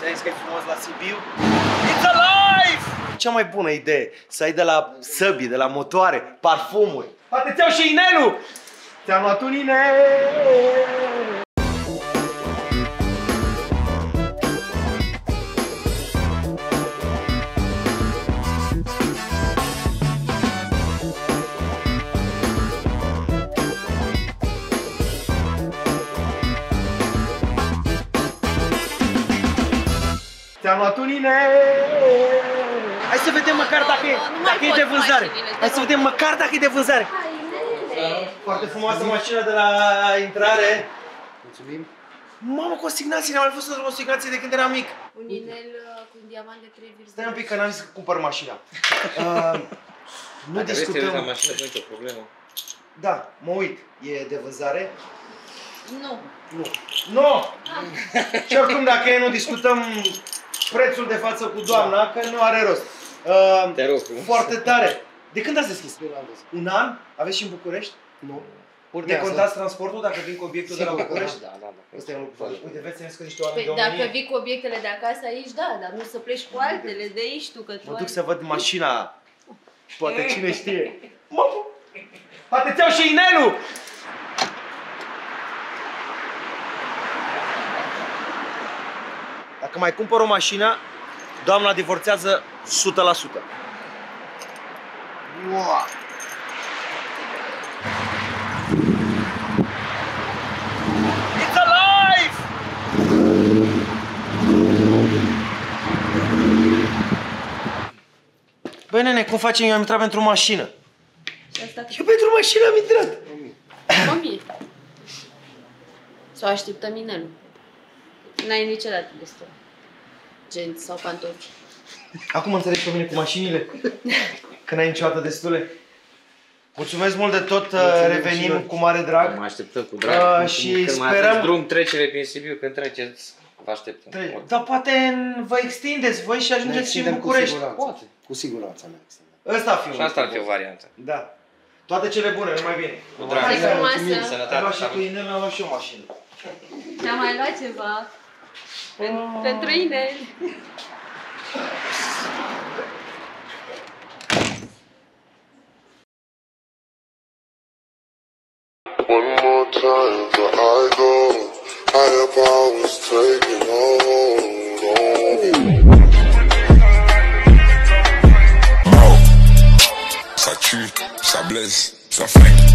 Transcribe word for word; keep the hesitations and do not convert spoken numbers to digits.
Ți-ai zis că e frumos la Sibiu? It's alive! Cea mai bună idee, să ai de la săbii, de la motoare, parfumuri. Poate ți-au și inelul! Ți-am luat un inel! Ți-am luat un inel! Hai să vedem măcar dacă e, dacă e de vânzare. Hai să vedem măcar dacă e de vânzare. Foarte frumoasă mașină de la intrare. Mulțumim. Mamă, consignații, n-am mai fost într-o consignație de când eram mic. Un inel cu un diamant de trei virgulă. Stai un pic că n-am zis că cumpăr mașina. uh, nu discutăm. Dacă mașină, nu e o problemă. Da, mă uit. E de vânzare? Nu. Nu. Nu! Și oricum, dacă e, nu discutăm prețul de față cu doamna, că nu are rost. Uh, Te rog. Foarte tare. De când ați deschis? Un an? Aveți și în București? Nu. Decontați transportul dacă vin cu obiectul de la București? Da, da, da. Asta e un lucru. Uite, vezi, ți-am zis că niște oameni Păi, de dacă omenie. vii cu obiectele de acasă aici, da, dar nu să pleci cu altele de aici, tu că tu Mă duc ai... să văd mașina. Poate cine știe. Mamă! Poate ți-au și inelul! Dacă mai cumpăr o mașină, doamna divorțează o sută la sută. Wow. It's alive! Băi, nene, cum facem? Eu am intrat pentru o mașină. Și asta Eu pentru o mașină am intrat. o mie. Sau așteptăm inelul. N-ai niciodată destul. Genți sau pantofi. Acum înțelegi pe mine cu mașinile? Că n-ai niciodată destule. Mulțumesc mult de tot, revenim cu mare drag. Mă așteptăm cu drag. Uh, și când sperăm... mai aveți drum trecere prin Sibiu, când treceți, vă așteptăm. Dar poate vă extindeți voi și ajungeți și în București. Poate. Cu siguranță ne extindem. Ăsta ar fi un Și asta ar fi lucru. o variantă. Da. Toate cele bune, numai bine. Cu drag. Hai frumoasă. Ai luat și tu inel, am luat și o mașină. Te-am mai luat ceva. Pentru inel. One more time before I go, higher powers taking hold on. Ça tue, ça blesse, ça flingue.